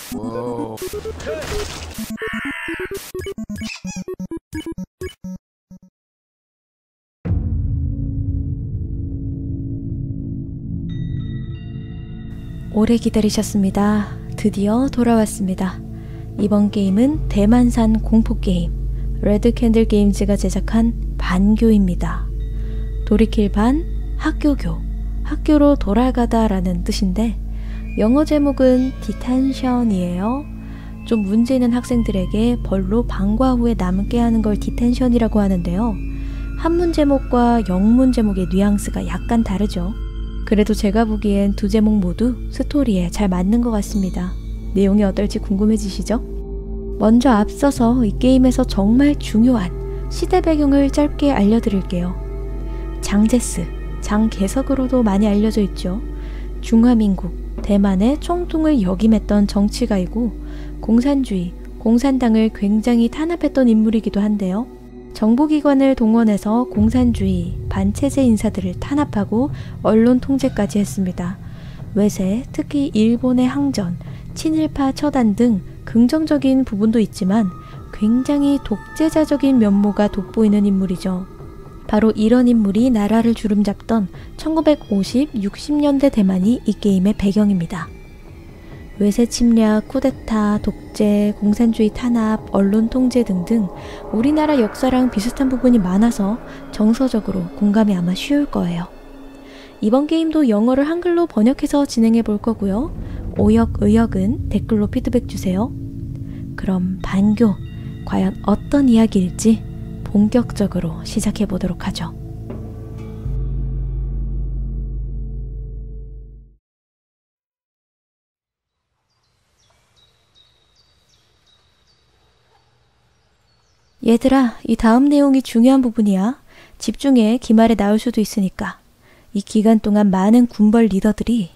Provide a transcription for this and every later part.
오래 기다리셨습니다. 드디어 돌아왔습니다. 이번 게임은 대만산 공포게임 레드캔들 게임즈가 제작한 반교입니다. 돌이킬 반, 학교교, 학교로 돌아가다 라는 뜻인데 영어 제목은 디텐션이에요. 좀 문제 있는 학생들에게 벌로 방과 후에 남게 하는 걸 디텐션이라고 하는데요. 한문 제목과 영문 제목의 뉘앙스가 약간 다르죠. 그래도 제가 보기엔 두 제목 모두 스토리에 잘 맞는 것 같습니다. 내용이 어떨지 궁금해지시죠? 먼저 앞서서 이 게임에서 정말 중요한 시대 배경을 짧게 알려드릴게요. 장제스, 장개석으로도 많이 알려져 있죠. 중화민국, 대만의 총통을 역임했던 정치가이고 공산주의, 공산당을 굉장히 탄압했던 인물이기도 한데요. 정보기관을 동원해서 공산주의, 반체제 인사들을 탄압하고 언론 통제까지 했습니다. 외세, 특히 일본의 항전, 친일파 처단 등 긍정적인 부분도 있지만 굉장히 독재자적인 면모가 돋보이는 인물이죠. 바로 이런 인물이 나라를 주름잡던 1950, 60년대 대만이 이 게임의 배경입니다. 외세 침략, 쿠데타, 독재, 공산주의 탄압, 언론 통제 등등 우리나라 역사랑 비슷한 부분이 많아서 정서적으로 공감이 아마 쉬울 거예요. 이번 게임도 영어를 한글로 번역해서 진행해 볼 거고요. 오역, 의역은 댓글로 피드백 주세요. 그럼 반교, 과연 어떤 이야기일지 본격적으로 시작해 보도록 하죠. 얘들아, 이 다음 내용이 중요한 부분이야. 집중해. 기말에 나올 수도 있으니까. 이 기간 동안 많은 군벌 리더들이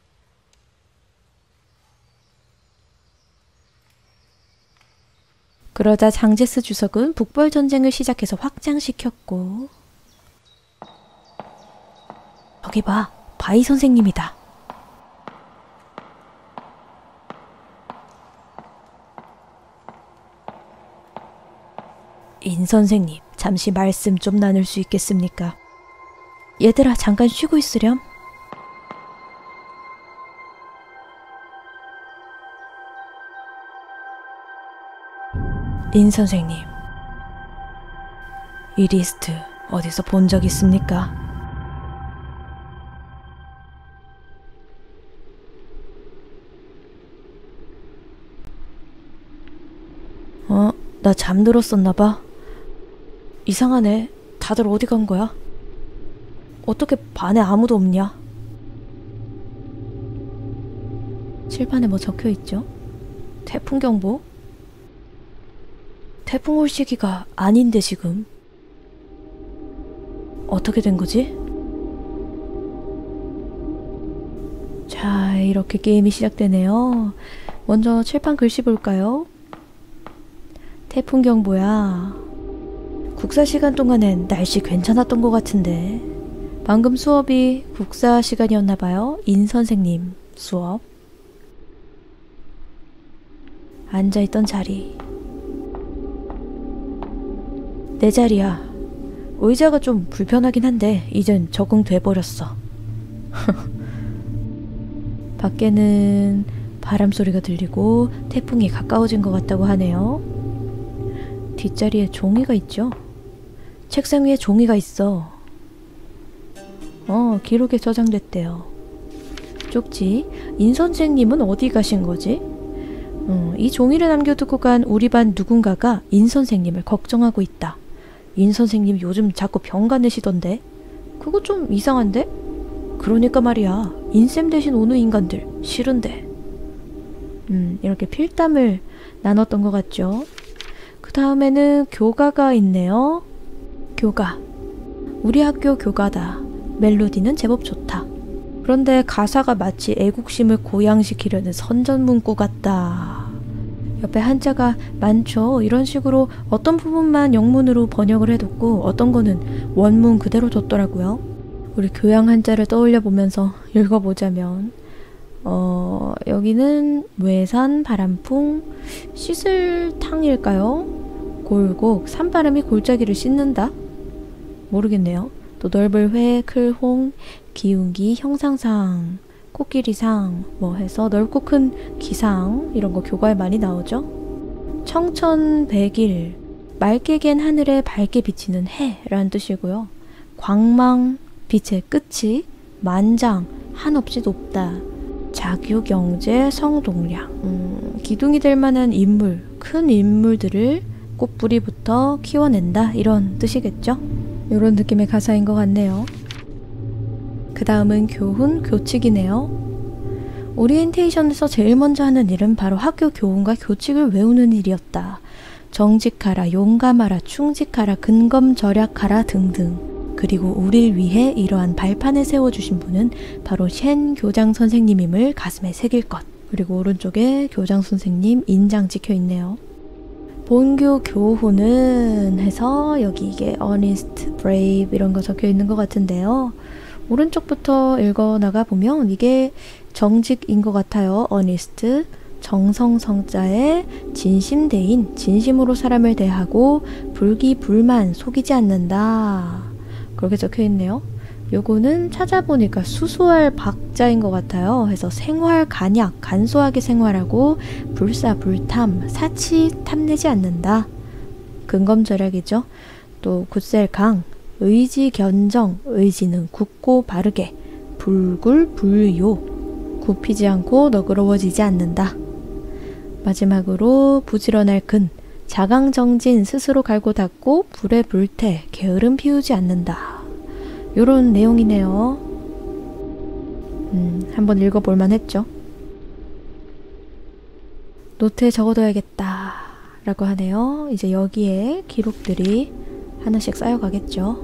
그러자 장제스 주석은 북벌 전쟁을 시작해서 확장시켰고 저기 봐, 바이 선생님이다. 인 선생님, 잠시 말씀 좀 나눌 수 있겠습니까? 얘들아, 잠깐 쉬고 있으렴. 인 선생님, 이 리스트 어디서 본 적 있습니까? 나 잠들었었나봐. 이상하네. 다들 어디 간 거야? 어떻게 반에 아무도 없냐? 칠판에 뭐 적혀있죠? 태풍경보? 태풍 올 시기가 아닌데 지금. 어떻게 된 거지? 자, 이렇게 게임이 시작되네요. 먼저 칠판 글씨 볼까요? 태풍경보야. 국사 시간 동안엔 날씨 괜찮았던 것 같은데 방금 수업이 국사 시간이었나봐요. 인 선생님 수업. 앉아있던 자리. 내 자리야. 의자가 좀 불편하긴 한데 이젠 적응돼버렸어. 밖에는 바람 소리가 들리고 태풍이 가까워진 것 같다고 하네요. 뒷자리에 종이가 있죠? 책상 위에 종이가 있어. 기록에 저장됐대요. 쪽지. 인 선생님은 어디 가신 거지? 이 종이를 남겨두고 간 우리 반 누군가가 인 선생님을 걱정하고 있다. 인 선생님 요즘 자꾸 병 가내시던데? 그거 좀 이상한데? 그러니까 말이야. 인쌤 대신 오는 인간들 싫은데. 이렇게 필담을 나눴던 것 같죠? 그 다음에는 교가가 있네요. 교가. 우리 학교 교가다. 멜로디는 제법 좋다. 그런데 가사가 마치 애국심을 고양시키려는 선전문구 같다. 옆에 한자가 많죠. 이런 식으로 어떤 부분만 영문으로 번역을 해뒀고 어떤 거는 원문 그대로 뒀더라고요. 우리 교양 한자를 떠올려 보면서 읽어보자면 여기는 외산, 바람풍, 씻을탕일까요? 골곡, 산바람이 골짜기를 씻는다? 모르겠네요. 또 넓을 회, 클홍, 기운기, 형상상, 코끼리상 뭐 해서 넓고 큰 기상 이런 거 교과에 많이 나오죠. 청천백일, 맑게 갠 하늘에 밝게 비치는 해라는 뜻이고요. 광망, 빛의 끝이 만장, 한없이 높다. 자규경제, 성동량, 기둥이 될 만한 인물, 큰 인물들을 꽃뿌리부터 키워낸다 이런 뜻이겠죠? 이런 느낌의 가사인 것 같네요. 그 다음은 교훈, 교칙이네요. 오리엔테이션에서 제일 먼저 하는 일은 바로 학교 교훈과 교칙을 외우는 일이었다. 정직하라, 용감하라, 충직하라, 근검절약하라 등등. 그리고 우릴 위해 이러한 발판을 세워주신 분은 바로 셴 교장 선생님임을 가슴에 새길 것. 그리고 오른쪽에 교장 선생님 인장 찍혀 있네요. 본교 교훈은 해서 여기 이게 honest, brave 이런 거 적혀 있는 것 같은데요. 오른쪽부터 읽어나가 보면 이게 정직인 것 같아요. honest, 정성성자의 진심대인, 진심으로 사람을 대하고 불기불만, 속이지 않는다. 그렇게 적혀 있네요. 요거는 찾아보니까 수수할 박자인 것 같아요. 그래서 생활 간약, 간소하게 생활하고 불사불탐, 사치 탐내지 않는다. 근검절약이죠. 또 굳셀강, 의지견정, 의지는 굳고 바르게, 불굴불요, 굽히지 않고 너그러워지지 않는다. 마지막으로 부지런할 근, 자강정진, 스스로 갈고 닦고 불에 불태, 게으름 피우지 않는다. 요런 내용이네요. 한번 읽어볼만 했죠. 노트에 적어둬야겠다 라고 하네요. 이제 여기에 기록들이 하나씩 쌓여가겠죠.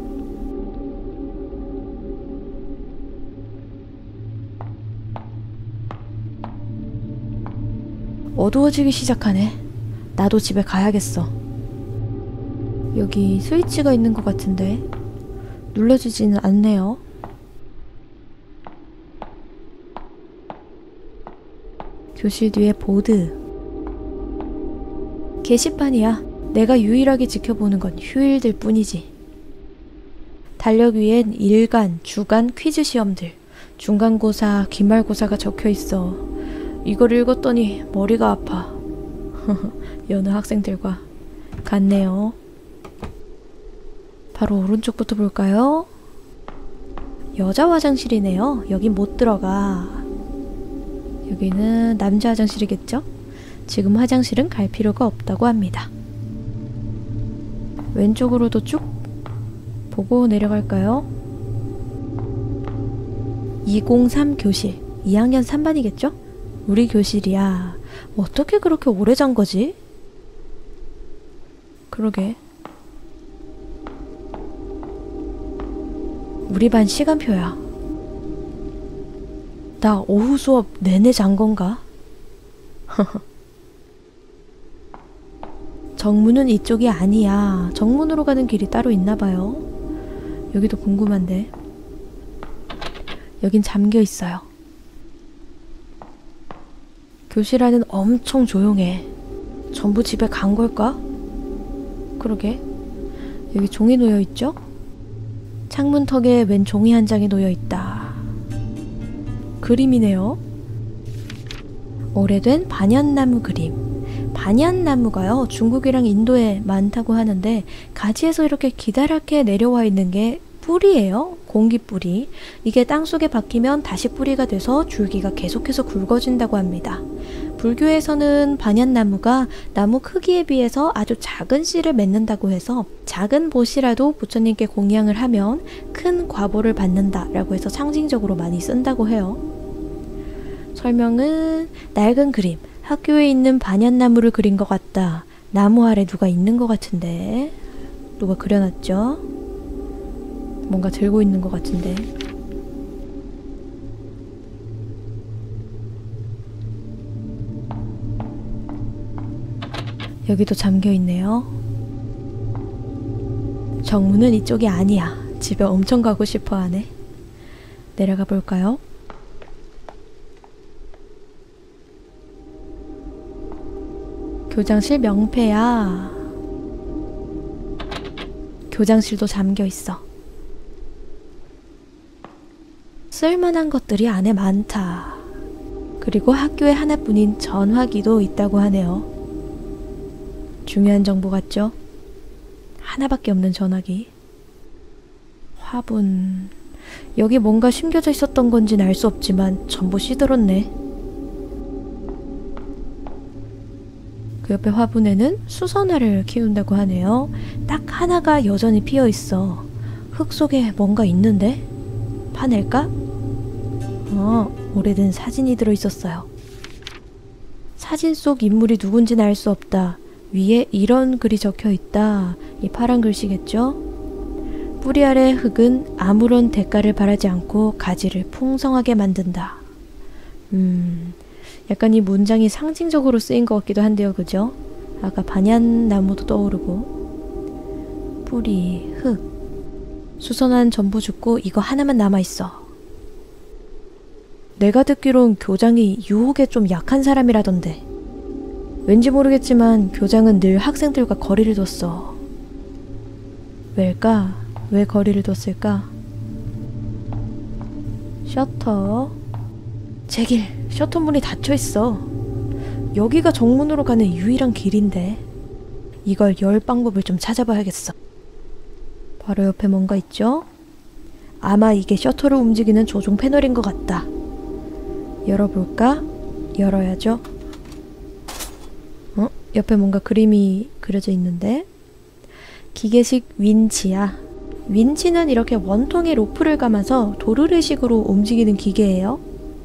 어두워지기 시작하네. 나도 집에 가야겠어. 여기 스위치가 있는 것 같은데 눌러지지는 않네요. 교실 뒤에 보드. 게시판이야. 내가 유일하게 지켜보는 건 휴일들 뿐이지. 달력 위엔 일간, 주간 퀴즈 시험들, 중간고사, 기말고사가 적혀있어. 이걸 읽었더니 머리가 아파. 여느 학생들과 같네요. 바로 오른쪽부터 볼까요? 여자 화장실이네요. 여긴 못 들어가. 여기는 남자 화장실이겠죠? 지금 화장실은 갈 필요가 없다고 합니다. 왼쪽으로도 쭉 보고 내려갈까요? 203 교실. 2학년 3반이겠죠? 우리 교실이야. 어떻게 그렇게 오래 잔 거지? 그러게. 우리 반 시간표야. 나 오후 수업 내내 잔 건가? 정문은 이쪽이 아니야. 정문으로 가는 길이 따로 있나 봐요. 여기도 궁금한데. 여긴 잠겨 있어요. 교실 안은 엄청 조용해. 전부 집에 간 걸까? 그러게. 여기 종이 놓여 있죠? 창문턱에 웬 종이 한 장이 놓여 있다. 그림이네요. 오래된 반연나무 그림. 반연나무가요, 중국이랑 인도에 많다고 하는데 가지에서 이렇게 기다랗게 내려와 있는 게 뿌리예요. 공기뿌리. 이게 땅속에 박히면 다시 뿌리가 돼서 줄기가 계속해서 굵어진다고 합니다. 불교에서는 반연나무가 나무 크기에 비해서 아주 작은 씨를 맺는다고 해서 작은 보시라도 부처님께 공양을 하면 큰 과보를 받는다라고 해서 상징적으로 많이 쓴다고 해요. 설명은 낡은 그림. 학교에 있는 반연나무를 그린 것 같다. 나무 아래 누가 있는 것 같은데. 누가 그려놨죠? 뭔가 들고 있는 것 같은데. 여기도 잠겨 있네요. 정문은 이쪽이 아니야. 집에 엄청 가고 싶어 하네. 내려가 볼까요? 교장실 명패야. 교장실도 잠겨있어. 쓸만한 것들이 안에 많다. 그리고 학교에 하나뿐인 전화기도 있다고 하네요. 중요한 정보 같죠? 하나밖에 없는 전화기. 화분. 여기 뭔가 숨겨져 있었던 건지는 알 수 없지만 전부 시들었네. 그 옆에 화분에는 수선화를 키운다고 하네요. 딱 하나가 여전히 피어 있어. 흙 속에 뭔가 있는데? 파낼까? 오래된 사진이 들어있었어요. 사진 속 인물이 누군지는 알 수 없다. 위에 이런 글이 적혀 있다. 이 파란 글씨겠죠? 뿌리 아래 흙은 아무런 대가를 바라지 않고 가지를 풍성하게 만든다. 약간 이 문장이 상징적으로 쓰인 것 같기도 한데요. 그죠? 아까 반얀나무도 떠오르고. 뿌리, 흙. 수선화는 전부 죽고 이거 하나만 남아있어. 내가 듣기론 교장이 유혹에 좀 약한 사람이라던데. 왠지 모르겠지만 교장은 늘 학생들과 거리를 뒀어. 왜일까? 왜 거리를 뒀을까? 셔터. 제길, 셔터 문이 닫혀있어. 여기가 정문으로 가는 유일한 길인데. 이걸 열 방법을 좀 찾아봐야겠어. 바로 옆에 뭔가 있죠? 아마 이게 셔터를 움직이는 조종 패널인 것 같다. 열어볼까? 열어야죠. 옆에 뭔가 그림이 그려져 있는데? 기계식 윈치야. 윈치는 이렇게 원통에 로프를 감아서 도르래식으로 움직이는 기계예요.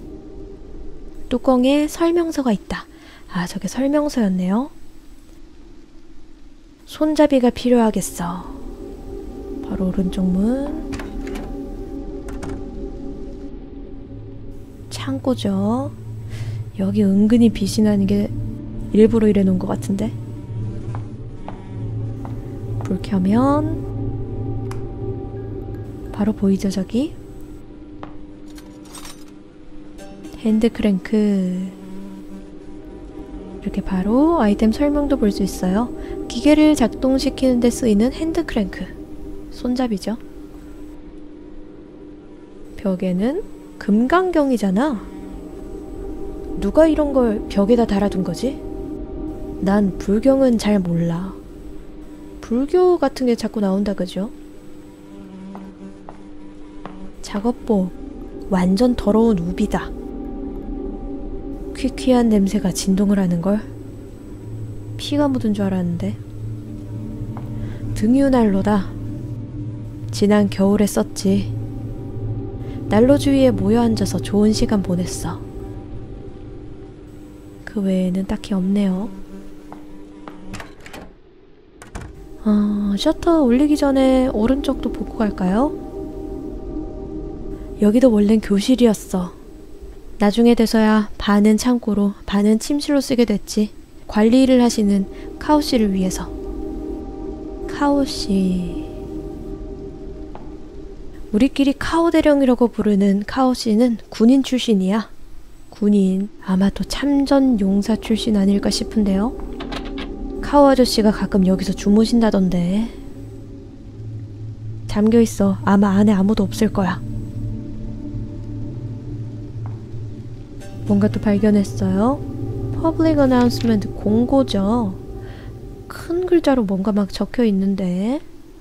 뚜껑에 설명서가 있다. 아, 저게 설명서였네요. 손잡이가 필요하겠어. 바로 오른쪽 문. 창고죠. 여기 은근히 빛이 나는 게 일부러 이래 놓은 것 같은데. 불 켜면 바로 보이죠 저기? 핸드 크랭크. 이렇게 바로 아이템 설명도 볼 수 있어요. 기계를 작동시키는 데 쓰이는 핸드 크랭크. 손잡이죠. 벽에는 금강경이잖아. 누가 이런 걸 벽에다 달아둔 거지? 난 불경은 잘 몰라. 불교 같은 게 자꾸 나온다 그죠? 작업복. 완전 더러운 우비다. 퀴퀴한 냄새가 진동을 하는걸? 피가 묻은 줄 알았는데. 등유난로다. 지난 겨울에 썼지. 난로 주위에 모여 앉아서 좋은 시간 보냈어. 그 외에는 딱히 없네요. 셔터 올리기 전에 오른쪽도 보고 갈까요? 여기도 원래는 교실이었어. 나중에 돼서야 반은 창고로 반은 침실로 쓰게 됐지. 관리 일을 하시는 카오 씨를 위해서. 카오 씨. 우리끼리 카오 대령이라고 부르는 카오 씨는 군인 출신이야. 군인. 아마도 참전 용사 출신 아닐까 싶은데요. 카오 아저씨가 가끔 여기서 주무신다던데. 잠겨있어. 아마 안에 아무도 없을 거야. 뭔가 또 발견했어요. Public Announcement 공고죠. 큰 글자로 뭔가 막 적혀 있는데.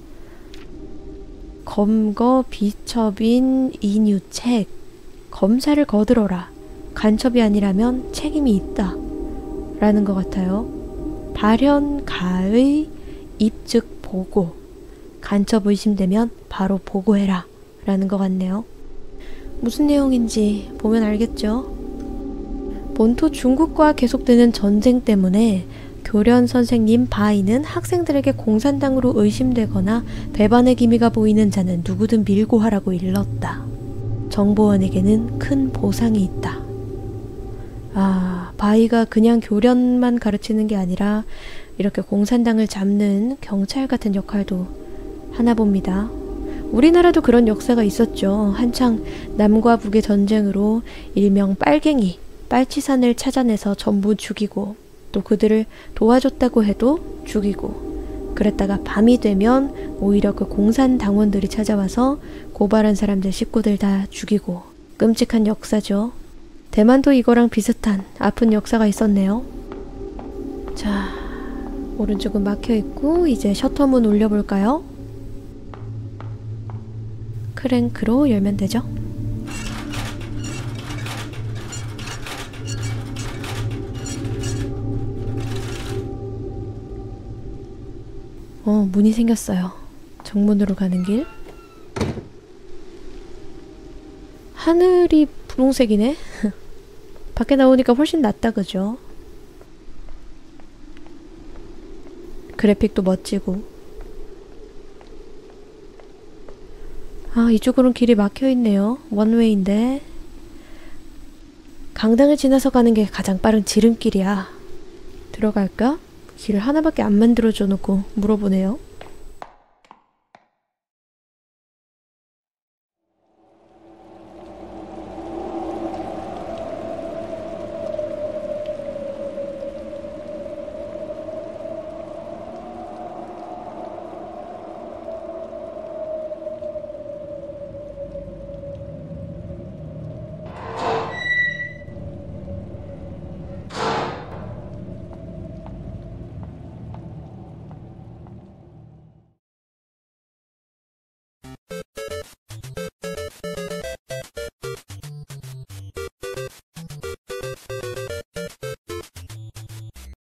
검거 비첩인 인유책. 검사를 거들어라. 간첩이 아니라면 책임이 있다. 라는 것 같아요. 발현 가의 입즉 보고. 간첩 의심되면 바로 보고해라. 라는 것 같네요. 무슨 내용인지 보면 알겠죠? 본토 중국과 계속되는 전쟁 때문에 교련 선생님 바이는 학생들에게 공산당으로 의심되거나 배반의 기미가 보이는 자는 누구든 밀고 하라고 일렀다. 정보원에게는 큰 보상이 있다. 아, 바이가 그냥 교련만 가르치는 게 아니라 이렇게 공산당을 잡는 경찰 같은 역할도 하나 봅니다. 우리나라도 그런 역사가 있었죠. 한창 남과 북의 전쟁으로 일명 빨갱이, 빨치산을 찾아내서 전부 죽이고 또 그들을 도와줬다고 해도 죽이고, 그랬다가 밤이 되면 오히려 그 공산당원들이 찾아와서 고발한 사람들 식구들 다 죽이고, 끔찍한 역사죠. 대만도 이거랑 비슷한 아픈 역사가 있었네요. 자, 오른쪽은 막혀있고 이제 셔터문 올려볼까요? 크랭크로 열면 되죠. 문이 생겼어요. 정문으로 가는 길. 하늘이 분홍색이네. 밖에 나오니까 훨씬 낫다, 그죠? 그래픽도 멋지고. 아, 이쪽으로는 길이 막혀있네요. 원웨이인데. 강당을 지나서 가는 게 가장 빠른 지름길이야. 들어갈까? 길을 하나밖에 안 만들어줘 놓고 물어보네요.